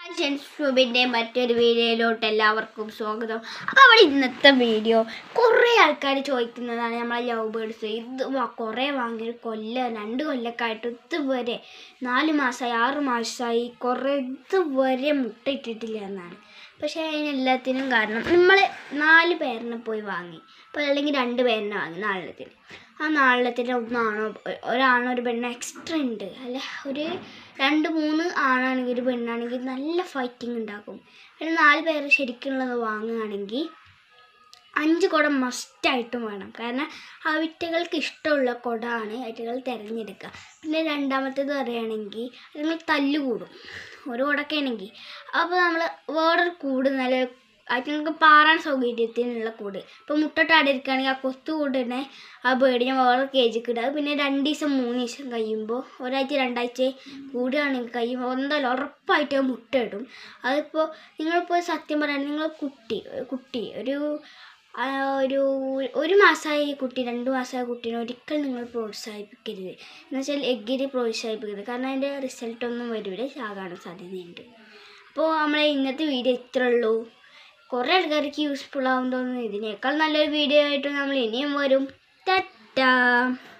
ഷെൻസുബിൻ്റെ മറ്റൊരു വീഡിയോയിലോട്ട് എല്ലാവർക്കും സ്വാഗതം. അപ്പോൾ അവിടെ ഇന്നത്തെ വീഡിയോ കുറേ ആൾക്കാർ ചോദിക്കുന്നതാണ് നമ്മളെ ലവ് ബേർഡ്സ്. ഇത് കുറേ വാങ്ങി 2 കൊല്ലമൊക്കെ ആയിട്ട് ഇതുവരെ 4 മാസമായി 6 മാസമായി കുറേ ഇതുവരെ മുട്ടയിട്ടിട്ടില്ല എന്നാണ്. പക്ഷേ അതിനെല്ലാത്തിനും കാരണം നമ്മൾ 4 പേരിനെ പോയി വാങ്ങി, അപ്പോൾ അല്ലെങ്കിൽ 2 പേരിനെ വാങ്ങി 4 ആ 4 ഒരാണോ ഒരു പെണ്ണോ എക്സ്ട്രാ ഉണ്ട് അല്ല, ഒരു 2-3 ആണാണെങ്കിൽ ഒരു പെണ്ണാണെങ്കിൽ നല്ല ഫൈറ്റിംഗ് ഉണ്ടാക്കും. പിന്നെ 4 പേര് ശരിക്കുള്ളത് വാങ്ങുകയാണെങ്കിൽ 5 കുടം മസ്റ്റായിട്ടും വേണം. കാരണം അവറ്റകൾക്ക് ഇഷ്ടമുള്ള കുടമാണ് അവറ്റകൾ തിരഞ്ഞെടുക്കുക. പിന്നെ രണ്ടാമത്തേത് പറയുകയാണെങ്കിൽ നിങ്ങൾ തല്ലുകൂടും ഒരു കുടൊക്കെ ആണെങ്കിൽ. അപ്പോൾ നമ്മൾ വേറൊരു കൂട് നല്ല അതിങ്ങൾക്ക് പാറാൻ സൗകര്യത്തിനുള്ള കൂട്. ഇപ്പോൾ മുട്ടോട്ട് അടിയിരിക്കുകയാണെങ്കിൽ ആ കൂട് തന്നെ ആ ബേഡിനെ വേറെ കേജിക്ക് ഇടുക. പിന്നെ 2 ദിവസം 3 ദിവസം കഴിയുമ്പോൾ ഒരാഴ്ച 2 ആഴ്ച കൂടുകയാണെങ്കിൽ കഴിയുമ്പോൾ എന്തായാലും ഉറപ്പായിട്ട് മുട്ട ഇടും. അതിപ്പോൾ നിങ്ങളിപ്പോൾ സത്യം പറയുകയാണെങ്കിൽ നിങ്ങൾ കുട്ടി ഒരു മാസമായ കുട്ടി 2 മാസമായ കുട്ടീനെ ഒരിക്കലും നിങ്ങൾ പ്രോത്സാഹിപ്പിക്കരുത്. എന്നുവെച്ചാൽ എഗ്ഗിന് പ്രോത്സാഹിപ്പിക്കരുത്. കാരണം അതിൻ്റെ റിസൾട്ടൊന്നും വരില്ല, ചാകാനും സാധ്യതയുണ്ട്. അപ്പോൾ നമ്മളെ ഇന്നത്തെ വീഡിയോ ഇത്രേ ഉള്ളൂ. കുറേ ആൾക്കാർക്ക് യൂസ്ഫുൾ ആവും തോന്നുന്നു. ഇതിനേക്കാൾ നല്ലൊരു വീഡിയോ ആയിട്ട് നമ്മൾ ഇനിയും വരും. ടാറ്റാ.